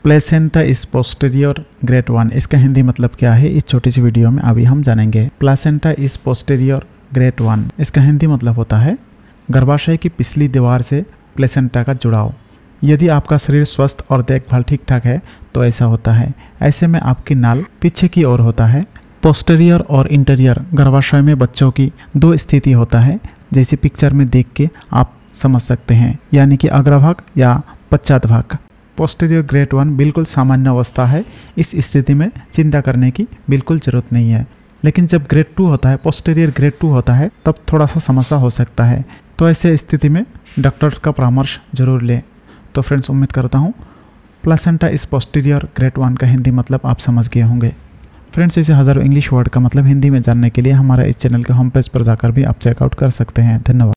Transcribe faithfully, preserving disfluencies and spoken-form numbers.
Placenta is posterior grade one, इसका हिंदी मतलब क्या है इस छोटी सी वीडियो में अभी हम जानेंगे। Placenta is posterior grade one, इसका हिंदी मतलब होता है गर्भाशय की पिछली दीवार से प्लेसेंटा का जुड़ाव। यदि आपका शरीर स्वस्थ और देखभाल ठीक ठाक है तो ऐसा होता है। ऐसे में आपकी नाल पीछे की ओर होता है। पोस्टीरियर और इंटीरियर गर्भाशय में बच्चों की दो स्थिति होता है, जैसे पिक्चर में देख के आप समझ सकते हैं, यानी कि अग्रभाग या पश्चात भाग। पोस्टीरियर ग्रेड वन बिल्कुल सामान्य अवस्था है, इस स्थिति में चिंता करने की बिल्कुल ज़रूरत नहीं है। लेकिन जब ग्रेड टू होता है, पोस्टीरियर ग्रेड टू होता है, तब थोड़ा सा समस्या हो सकता है। तो ऐसे स्थिति में डॉक्टर का परामर्श जरूर लें। तो फ्रेंड्स, उम्मीद करता हूँ placenta is posterior grade one का हिंदी मतलब आप समझ गए होंगे। फ्रेंड्स, इसे हज़ारों इंग्लिश वर्ड का मतलब हिंदी में जानने के लिए हमारा इस चैनल के होम पेज पर जाकर भी आप चेकआउट कर सकते हैं। धन्यवाद।